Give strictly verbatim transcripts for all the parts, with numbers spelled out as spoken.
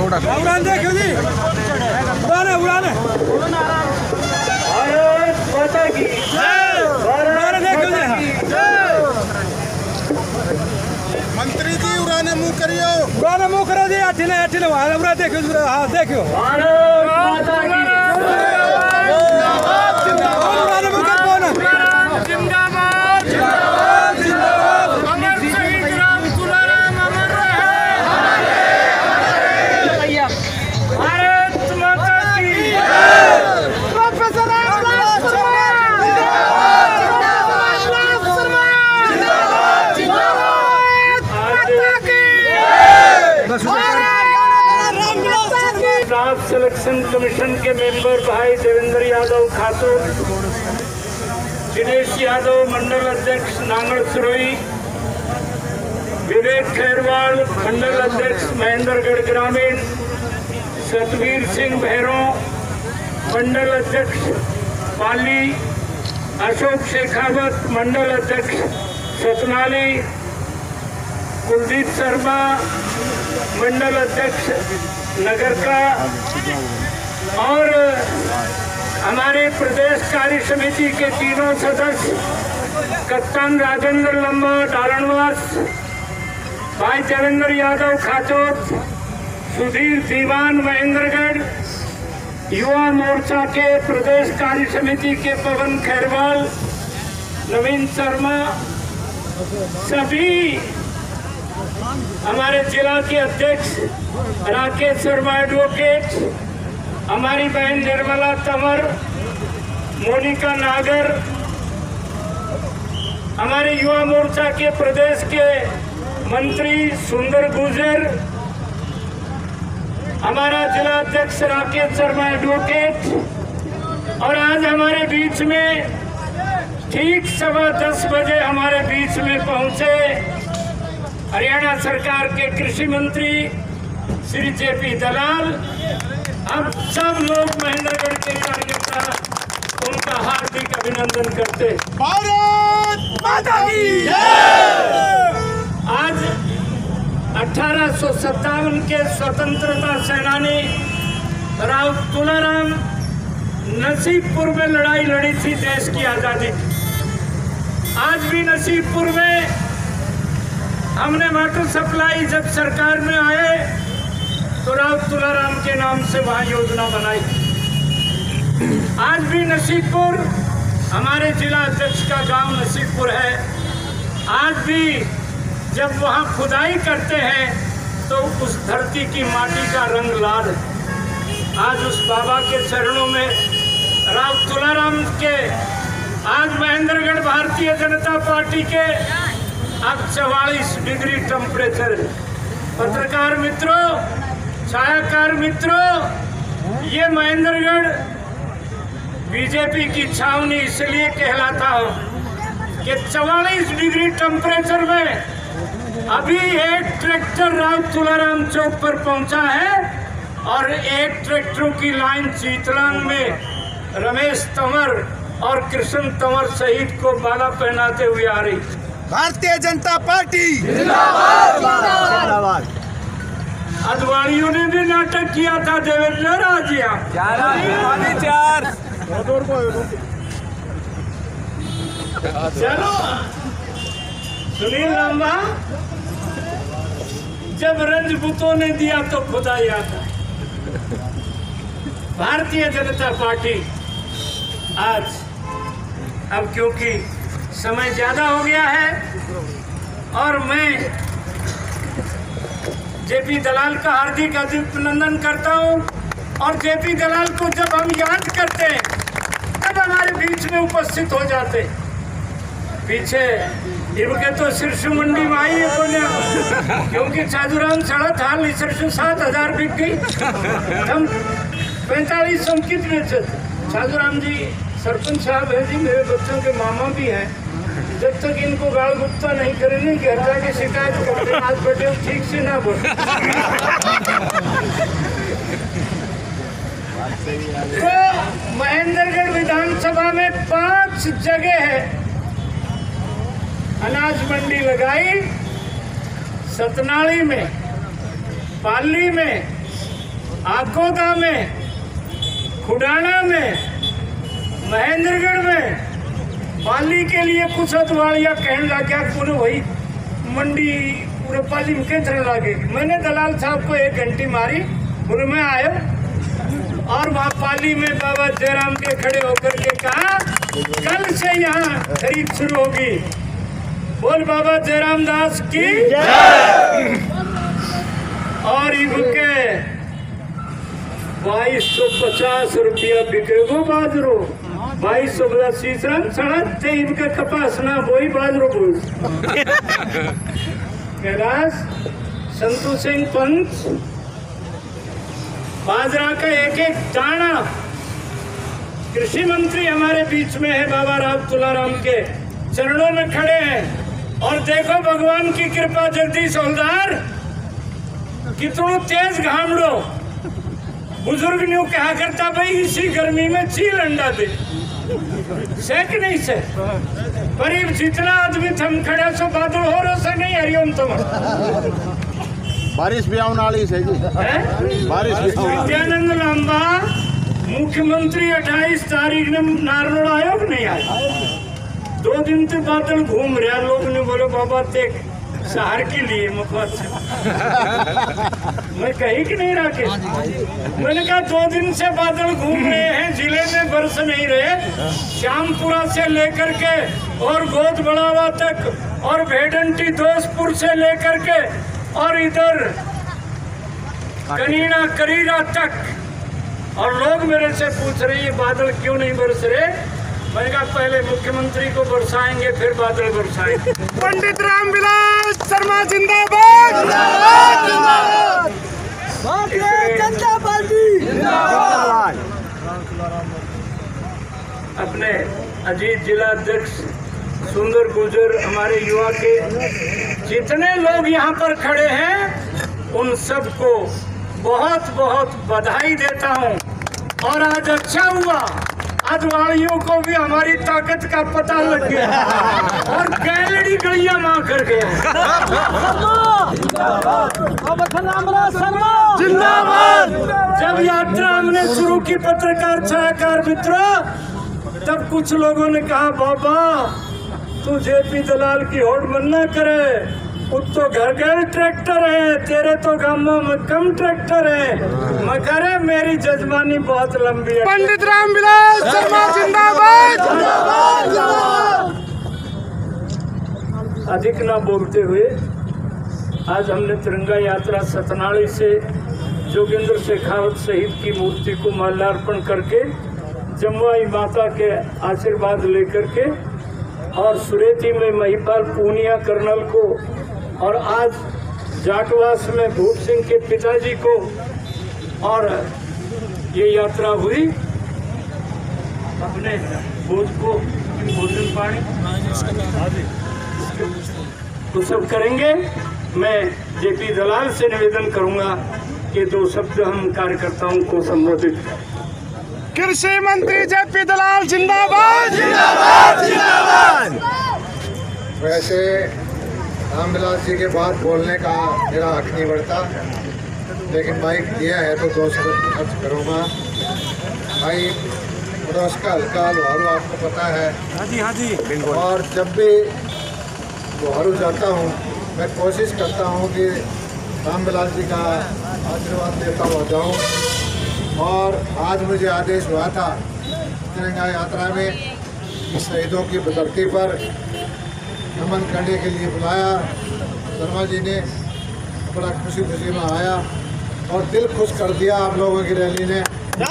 उड़ान देखो जी, उड़ाने उड़ाने भारत माता की उड़ाने देखो जी। मंत्री जी उड़ाने मुंह करियो, उड़ाने मुंह करो जी। अठिले अठिले वहाँ उड़ा देखो, हाँ देखो। भारत माता की उड़ाने मुंह कर कौन? जिंदाबाद जिंदाबाद जिंदाबाद। अमर शहीद राम तुलाराम अमर रहे। भारत माता की स्टाफ सिलेक्शन कमीशन के मेंबर भाई देवेंद्र यादव खातून, दिनेश यादव मंडल अध्यक्ष नांगल सुरोई, विवेक खैरवाल मंडल अध्यक्ष महेंद्रगढ़ ग्रामीण, सतवीर सिंह भैरों मंडल अध्यक्ष पाली, अशोक शेखावत मंडल अध्यक्ष सतनाली, कुलदीप शर्मा मंडल अध्यक्ष नगर का, और हमारे प्रदेश कार्य समिति के तीनों सदस्य कप्तान राजेंद्र लंबा डालनवास, भाई देवेंद्र यादव खाचोत, सुधीर दीवान महेंद्रगढ़, युवा मोर्चा के प्रदेश कार्य समिति के पवन खैरवाल, नवीन शर्मा, सभी हमारे जिला के अध्यक्ष राकेश शर्मा एडवोकेट, हमारी बहन निर्मला तंवर, मोनिका नागर, हमारे युवा मोर्चा के प्रदेश के मंत्री सुंदर गुर्जर, हमारा जिला अध्यक्ष राकेश शर्मा एडवोकेट, और आज हमारे बीच में ठीक सवा दस बजे हमारे बीच में पहुंचे हरियाणा सरकार के कृषि मंत्री श्री जेपी दलाल। हम सब लोग महेंद्रगढ़ के कार्यकर्ता उनका हार्दिक अभिनंदन करते। भारत माता की आज अठारह सौ सत्तावन के स्वतंत्रता सेनानी राव तुलाराम नसीबपुर में लड़ाई लड़ी थी देश की आजादी। आज भी नसीबपुर में हमने वाटर सप्लाई जब सरकार में आए तो राव तुलाराम के नाम से वहाँ योजना बनाई। आज भी नसीबपुर हमारे जिला अध्यक्ष का गांव नसीबपुर है। आज भी जब वहाँ खुदाई करते हैं तो उस धरती की माटी का रंग लाल है। आज उस बाबा के चरणों में राव तुलाराम के आज महेंद्रगढ़ भारतीय जनता पार्टी के अब चवालीस डिग्री टेम्परेचर है। पत्रकार मित्रों, छायाकार मित्रों, ये महेंद्रगढ़ बीजेपी की छावनी इसलिए कहलाता हो कि चवालीस डिग्री टेम्परेचर में अभी एक ट्रैक्टर राव तुलाराम चौक पर पहुंचा है और एक ट्रैक्टरों की लाइन चीतलांग में रमेश तंवर और कृष्ण तंवर शहीद को बाला पहनाते हुए आ रही। भारतीय जनता पार्टी जिंदाबाद। अडवाणियों ने भी नाटक किया था देवेंद्र राजिया। चार चलो सुनील लांबा, जब रजपूतों ने दिया तो खुदा याद। भारतीय जनता पार्टी आज अब क्योंकि समय ज्यादा हो गया है और मैं जेपी दलाल का हार्दिक अभिनंदन करता हूं, और जेपी दलाल को जब हम याद करते हैं तब हमारे बीच में उपस्थित हो जाते। पीछे इनके तो सिरसू मंडी में आई है बोलिया, क्योंकि साधुराम सड़ा था सिरसू सात हजार बिक गई, हम पैंतालीस संकित बेचे। साधुराम जी सरपंच साहब है जी, मेरे बच्चों के मामा भी हैं। जब तक इनको गाल गुप्ता नहीं करेंगे कि हत्या की शिकायत करते आज पटेल ठीक से ना बोल। तो महेंद्रगढ़ विधानसभा में पांच जगह है अनाज मंडी लगाई, सतनाली में, पाली में, आकोदा में, खुडाना में, महेंद्रगढ़ में पाली के लिए कुछ अतवाड़िया कहने लग गया पूरे वही मंडी पूरे पाली में कितने लगे। मैंने दलाल साहब को एक घंटी मारी, बोले मैं आया और वहाँ पाली में बाबा जयराम के खड़े होकर के कहा कल से यहाँ खरीद शुरू होगी। बोल बाबा जयराम दास की और इनके बाईस सौ पचास रुपया बिकेगो बाजरो, बाईस सौ पचास रन सड़क इनका कपास ना बोई बाजरो बोल। कैलाश संतु सिंह पंच बाजरा का एक एक दाना, कृषि मंत्री हमारे बीच में है, बाबा राम तुलाराम के चरणों में खड़े हैं। और देखो भगवान की कृपा, जगदीश हवलदार कितनों तेज घामड़ो, बुजुर्ग ने कहा करता भाई इसी गर्मी में चील अंडा दे, सेक नहीं से पर जितना आदमी थम खड़ा सो बादल हो रहा से नहीं हरिओम तुम बारिश भी आने वाली है जी, बारिश भी आने वाली। नित्यानंद लांबा मुख्यमंत्री अट्ठाईस तारीख ने नारनौल आयो कि नहीं आया? दो दिन से बादल घूम रहा, लोग ने बोले बाबा तेक शहर के लिए मुखत मैं कही कि नहीं राके। मैंने कहा दो दिन से बादल घूम रहे हैं, जिले में बरस नहीं रहे, श्यामपुरा से लेकर के और गोद बड़ावा तक और भेडंटी दोस्तपुर से लेकर के और इधर कनीना करीरा तक। और लोग मेरे से पूछ रहे ये बादल क्यों नहीं बरस रहे। मैंने कहा पहले मुख्यमंत्री को बरसाएंगे फिर बादल बरसाएंगे। पंडित रामविलास शर्मा जिंदाबाद, भारतीय जनता पार्टी जिंदाबाद। अपने अजीत जिला अध्यक्ष सुंदर गुर्जर हमारे युवा के जितने लोग यहाँ पर खड़े हैं उन सबको बहुत बहुत बधाई देता हूँ। और आज अच्छा हुआ अदवाड़ियों को भी हमारी ताकत का पता लग गया और गैलरी गलियां मां कर गए। जिंदाबाद। जब यात्रा हमने शुरू की पत्रकार छायाकार मित्रों, तब कुछ लोगों ने कहा बाबा तू जेपी दलाल की होड़ बंद न करे, उत तो घर घर ट्रैक्टर है, तेरे तो गांवों में कम ट्रैक्टर है। मैं कह रहा मेरी जजमानी बहुत लंबी है। पंडित रामविलास शर्मा जिंदाबाद। अधिक ना बोलते हुए आज हमने तिरंगा यात्रा सतनाड़ी से जोगिंद्र शेखावत शहीद की मूर्ति को माल्यार्पण करके जमुई माता के आशीर्वाद लेकर के और सुरेती में महिपाल पूनिया कर्नल को और आज जाटवास में भूप सिंह के पिताजी को और ये यात्रा हुई अपने बोझ को भोजन पानी तो सब करेंगे। मैं जेपी दलाल से निवेदन करूंगा कि दो शब्द हम कार्यकर्ताओं को संबोधित करें। कृषि मंत्री जेपी दलाल जिंदाबाद, जिंदाबाद, जिंदाबाद। वैसे रामविलास जी के बाद बोलने का मेरा हक नहीं बढ़ता, लेकिन माइक दिया है तो दो शब्द खर्च करूँगा। भाई पड़ोस का हल्का लोहारू आपको पता है। हाँ जी, हाँ जी। और जब भी लोहारू जाता हूँ मैं कोशिश करता हूँ कि रामविलास जी का आशीर्वाद लेता हुआ जाऊँ। और आज मुझे आदेश हुआ था तिरंगा यात्रा में इस शहीदों की धरती पर नमन करने के लिए बुलाया। शर्मा जी ने बड़ा खुशी खुशी में आया और दिल खुश कर दिया आप लोगों की रैली ने।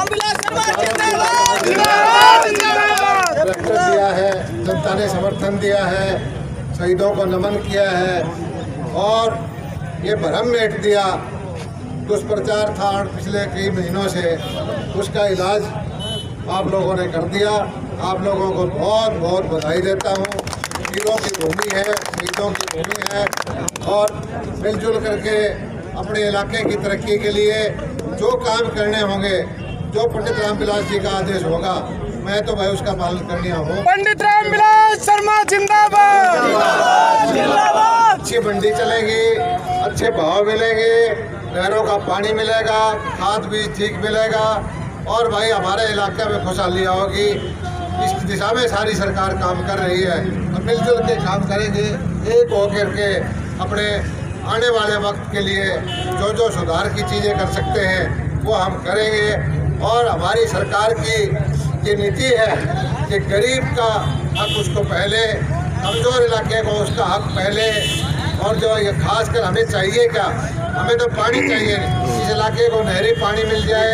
ट्रैक्टर दिया है, जनता ने समर्थन दिया है, शहीदों को नमन किया है और ये भरम मेट दिया। दुष्प्रचार था पिछले कई महीनों से, उसका इलाज आप लोगों ने कर दिया। आप लोगों को बहुत बहुत बधाई देता हूँ। वीरों की भूमि है, शहीदों की भूमि है और मिलजुल करके अपने इलाके की तरक्की के लिए जो काम करने होंगे, जो पंडित रामविलास जी का आदेश होगा, मैं तो भाई उसका पालन करनी हूँ। पंडित रामविलास शर्मा जिंदाबाद, जिंदाबाद। अच्छी मंडी चलेगी, अच्छे भाव मिलेंगे, नहरों का पानी मिलेगा, खाद बीज ठीक मिलेगा और भाई हमारे इलाके में खुशहाली होगी। इस दिशा में सारी सरकार काम कर रही है। हम मिलजुल के काम करेंगे, एक होकर के अपने आने वाले वक्त के लिए जो जो सुधार की चीज़ें कर सकते हैं वो हम करेंगे। और हमारी सरकार की ये नीति है कि गरीब का हक उसको पहले, कमज़ोर इलाके को उसका हक पहले। और जो ये खासकर हमें चाहिए क्या, हमें तो पानी चाहिए, इस इलाके को नहरी पानी मिल जाए,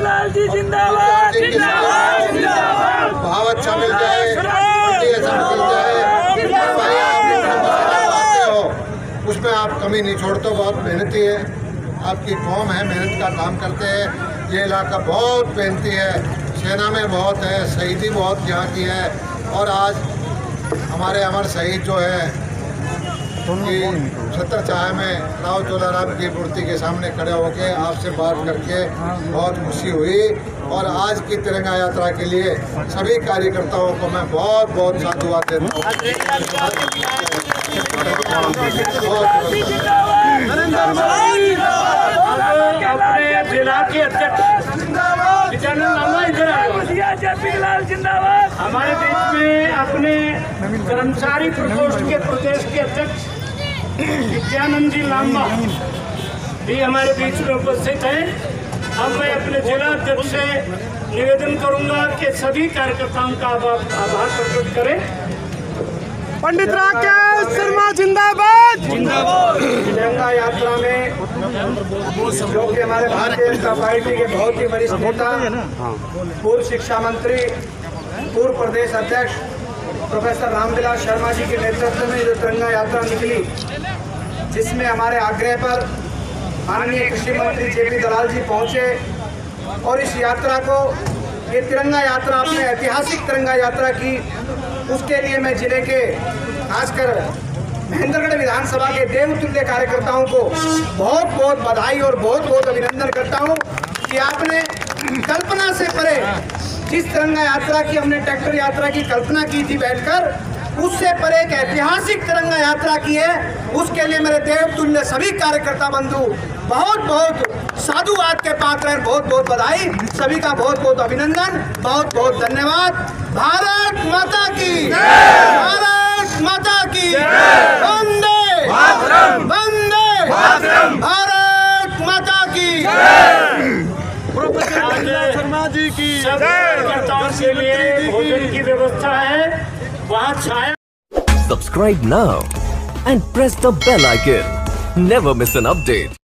भाव अच्छा मिल जाए, ऐसा मिल जाए, भाई आप हो उसमें आप कमी नहीं छोड़ते। बहुत मेहनती है, आपकी कौम है, मेहनत का काम करते हैं। ये इलाका बहुत मेहनती है, सेना में बहुत है, शहीदी बहुत यहाँ की है। और आज हमारे अमर शहीद जो है कि सत्तर चाहे में राव चोलाराम की मूर्ति के सामने खड़े होकर आपसे बात करके बहुत खुशी हुई। और आज की तिरंगा यात्रा के लिए सभी कार्यकर्ताओं को मैं बहुत बहुत साधुवाद देता हूँ। अपने जिला के अध्यक्ष हमारे बीच में अपने कर्मचारी प्रकोष्ठ के प्रदेश के अध्यक्ष विद्यानंद जी लांबा भी हमारे बीच में उपस्थित हैं। अब मैं अपने जिला अध्यक्ष से निवेदन करूंगा कि सभी कार्यकर्ताओं का आभार प्रकट करें। पंडित राकेश शर्मा जिंदाबाद। तिरंगा यात्रा में जो कि हमारे भारतीय जनता पार्टी के बहुत ही वरिष्ठ नेता, पूर्व शिक्षा मंत्री, पूर्व प्रदेश अध्यक्ष प्रोफेसर रामविलास शर्मा जी के नेतृत्व में जो तिरंगा यात्रा निकली, जिसमें हमारे आग्रह पर माननीय कृषि मंत्री जेपी दलाल जी पहुंचे और इस यात्रा को, ये तिरंगा यात्रा अपने ऐतिहासिक तिरंगा यात्रा की, उसके लिए मैं जिले के खासकर महेंद्रगढ़ विधानसभा के देवतुल्य कार्यकर्ताओं को बहुत बहुत बधाई और बहुत बहुत अभिनंदन करता हूं कि आपने कल्पना से परे जिस तिरंगा यात्रा की, हमने ट्रैक्टर यात्रा की कल्पना की थी बैठकर, उससे परे एक ऐतिहासिक तिरंगा यात्रा की है। उसके लिए मेरे देवतुल्य सभी कार्यकर्ता बंधु बहुत बहुत साधुवाद के पात्र हैं। बहुत बहुत बधाई, सभी का बहुत बहुत अभिनंदन, बहुत बहुत धन्यवाद। भारत माता की, भारत माता की, वंदे वंदे भारत माता की। शर्मा जी की कार्यकर्ताओं के लिए भोजन की व्यवस्था है, वहाँ छाया। Subscribe now and press the bell icon. Never miss an update.